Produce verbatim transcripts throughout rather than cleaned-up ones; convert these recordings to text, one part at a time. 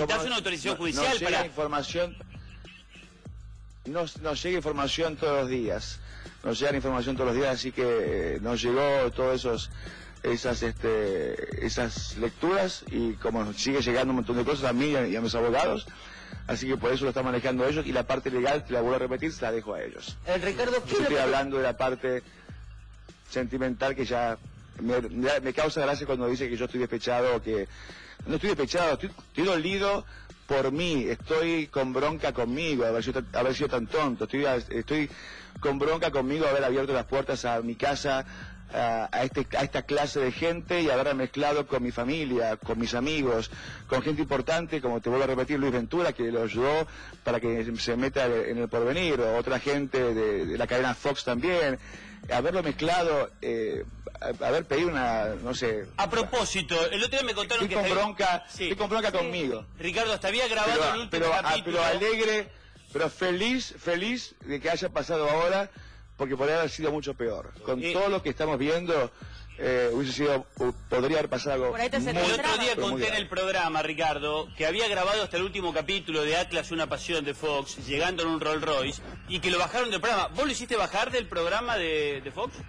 necesitas una autorización no, judicial no llega para... información, no, nos llega información todos los días, nos llega información todos los días, así que eh, nos llegó todos esos esas este esas lecturas, y como sigue llegando un montón de cosas a mí y a, y a mis abogados, así que por eso lo están manejando ellos, y la parte legal, te la vuelvo a repetir, se la dejo a ellos. El Ricardo, Yo estoy hablando de la parte sentimental, que ya me, me causa gracia cuando dice que yo estoy despechado, o que no estoy despechado, estoy, estoy dolido por mí, estoy con bronca conmigo, haber sido, haber sido tan tonto, estoy, estoy con bronca conmigo, haber abierto las puertas a mi casa, a, a, este, a esta clase de gente, y haberla mezclado con mi familia, con mis amigos, con gente importante, como te vuelvo a repetir, Luis Ventura, que lo ayudó para que se meta en El Porvenir, o otra gente de, de la cadena Fox también. Haberlo mezclado, eh, haber pedido una, no sé... A propósito, el otro día me contaron estoy que... Con te... bronca, sí. Estoy con bronca sí. conmigo. Ricardo, hasta había grabado pero, el último pero, capítulo. Pero alegre, pero feliz, feliz de que haya pasado ahora, porque podría haber sido mucho peor. Con eh, todo lo que estamos viendo, eh, hubiese sido, podría haber pasado algo. Por ahí te muy, el otro día conté en el programa, Ricardo, que había grabado hasta el último capítulo de Atlas, una pasión de Fox, llegando en un Rolls Royce, y que lo bajaron del programa. ¿Vos lo hiciste bajar del programa de, de Fox?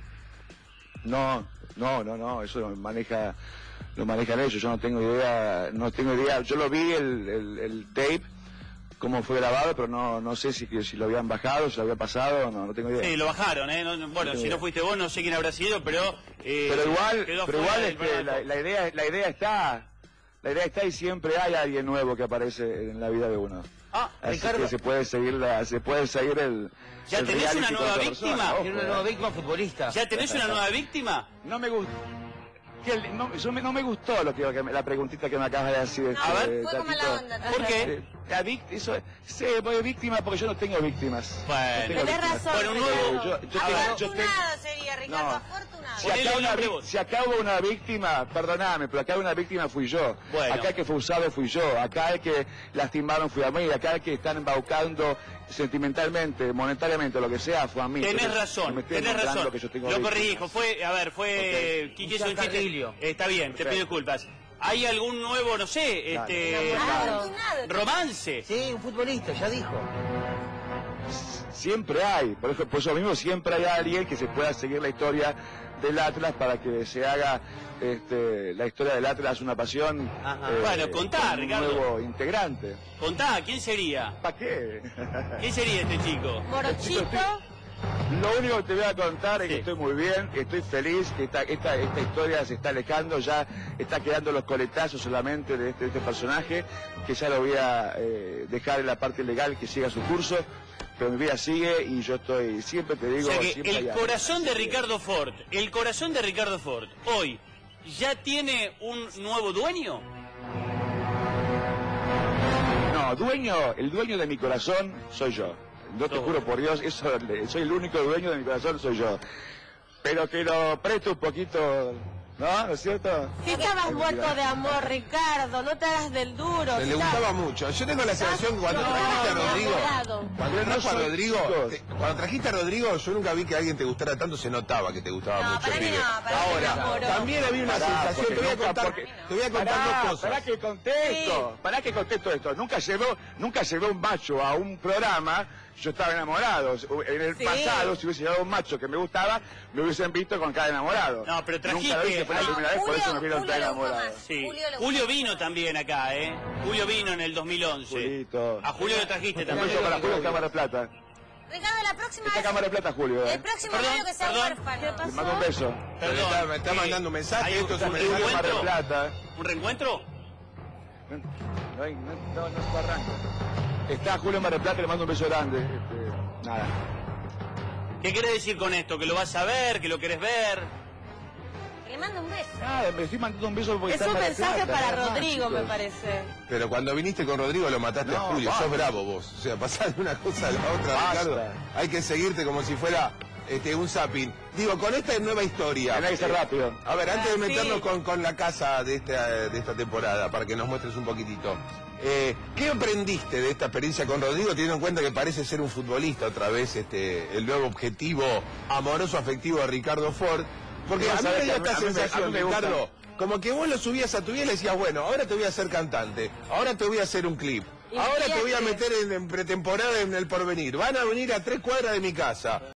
No, no, no, no, eso lo maneja, lo manejan ellos, yo no tengo idea, no tengo idea, yo lo vi el, el, el tape, cómo fue grabado, pero no, no sé si, si lo habían bajado, si lo había pasado, no, no tengo idea. Sí, lo bajaron, ¿eh? No, bueno, no si no fuiste vos, no sé quién habrá sido, pero... Eh, pero igual, pero igual este, la, la, idea, la idea está, la idea está, y siempre hay alguien nuevo que aparece en la vida de uno. Ah, así Ricardo, que se puede seguir, la, se puede seguir el... ¿Ya el tenés una nueva víctima? Tiene una nueva víctima futbolista. ¿Ya tenés una nueva víctima? No me gusta. Que el, no, yo me, no me gustó lo que, lo que me, la preguntita que me acabas de decir. No, a ver, fue como la onda. ¿Por qué? Eh, la víctima, eso, sí, voy víctima porque yo no tengo víctimas. Bueno, tenés razón. Bueno, un nuevo... Yo, yo tengo, afortunado yo tengo, sería, Ricardo, no. afortunado. Si acá, una, si acá hubo una víctima, perdóname, pero acá una víctima fui yo. Bueno. Acá el que fue usado fui yo. Acá el que lastimaron fui a mí. Acá el que están embaucando sentimentalmente, monetariamente, lo que sea, fue a mí. Tenés Entonces, razón, no tenés razón. Que yo tengo lo víctimas. corrijo, fue, a ver, fue... Okay. Quique hizo un chiste. Eh, está bien, perfecto. Te pido disculpas. ¿Hay algún nuevo, no sé, este... romance? Sí, un futbolista, ya dijo. Siempre hay, por eso, por eso mismo siempre hay alguien que se pueda seguir la historia del Atlas, para que se haga este, la historia del Atlas una pasión. Eh, bueno, contá, un Ricardo. nuevo integrante. Contá, ¿quién sería? ¿Para qué? ¿Quién sería este chico? Morochito. Lo único que te voy a contar es sí. que estoy muy bien, que estoy feliz, que esta, esta, esta historia se está alejando, ya está quedando los coletazos solamente de este, de este personaje, que ya lo voy a eh, dejar en la parte legal que siga su curso, pero mi vida sigue y yo estoy, siempre te digo... O sea que siempre el hay corazón algo. de Ricardo Ford, el corazón de Ricardo Ford, hoy, ¿ya tiene un nuevo dueño? No, dueño, el dueño de mi corazón soy yo. No te juro por Dios, eso, soy el único dueño de mi corazón, soy yo. Pero que lo presto un poquito, ¿no? ¿No es cierto? Si estabas muerto de amor, Ricardo, no te hagas del duro. Se le gustaba mucho. Yo tengo la sensación que cuando trajiste a Rodrigo, cuando trajo a Rodrigo, te, cuando trajiste a Rodrigo, yo nunca vi que a alguien te gustara tanto, se notaba que te gustaba No, mucho. para mí pibe. no, para mí Ahora, no. también había una Pará, sensación, te voy a porque contar, nunca, te voy a contar pará, dos cosas. Pará que contesto, Sí. pará que contesto esto. Nunca llevó, nunca llevé un macho a un programa, yo estaba enamorado. En el Sí. pasado, si hubiese llevado un macho que me gustaba, me hubiesen visto con cada enamorado. No, pero trajiste... Nunca lo hice, fue la Ay, primera vez, por Julio- eso me vieron Julio tan le gustó enamorado. más. Sí. Julio le Julio gustó. vino también acá, ¿eh? Julio vino en el dos mil once. Julito. A Julio lo trajiste Un también. beso para Julio en Cámara de Plata. Ricardo, la próxima Esta vez... Cámara de Plata, Julio. ¿eh? El próximo Perdón, año que sea perdón. huérfano. ¿Qué Le mando un beso. Me está, me está eh, mandando un mensaje, ¿hay esto es un un mensaje. Cámara de reencuentro? Plata. ¿Un reencuentro? No, no, hay- no, no, no se arranca. Está Julio en Mar del Plata, le mando un beso grande. Este, nada. ¿Qué querés decir con esto? ¿Que lo vas a ver? ¿Que lo querés ver? Le mando un beso. Nada, me estoy mandando un beso porque Es está en un Mar del mensaje Plata, para nada más, Rodrigo, me chicos. parece. Pero cuando viniste con Rodrigo lo mataste a No, Julio, basta. sos bravo vos. O sea, pasás de una cosa a la otra, Basta. Ricardo. Hay que seguirte como si fuera este, un zapping. Digo, con esta nueva historia. Tenés que ser eh, rápido. A ver, antes de Ah, meternos sí. con, con la casa de esta, de esta temporada, para que nos muestres un poquitito. Eh, ¿Qué aprendiste de esta experiencia con Rodrigo, teniendo en cuenta que parece ser un futbolista otra vez, este, el nuevo objetivo amoroso afectivo de Ricardo Ford? Porque Vas a mí a ver me dio que a mí- esta a mí me- a sensación, mí me gusta. Ricardo, como que vos lo subías a tu vida y le decías, bueno, ahora te voy a hacer cantante, ahora te voy a hacer un clip, ahora te voy a meter en, en pretemporada en El Porvenir, van a venir a tres cuadras de mi casa.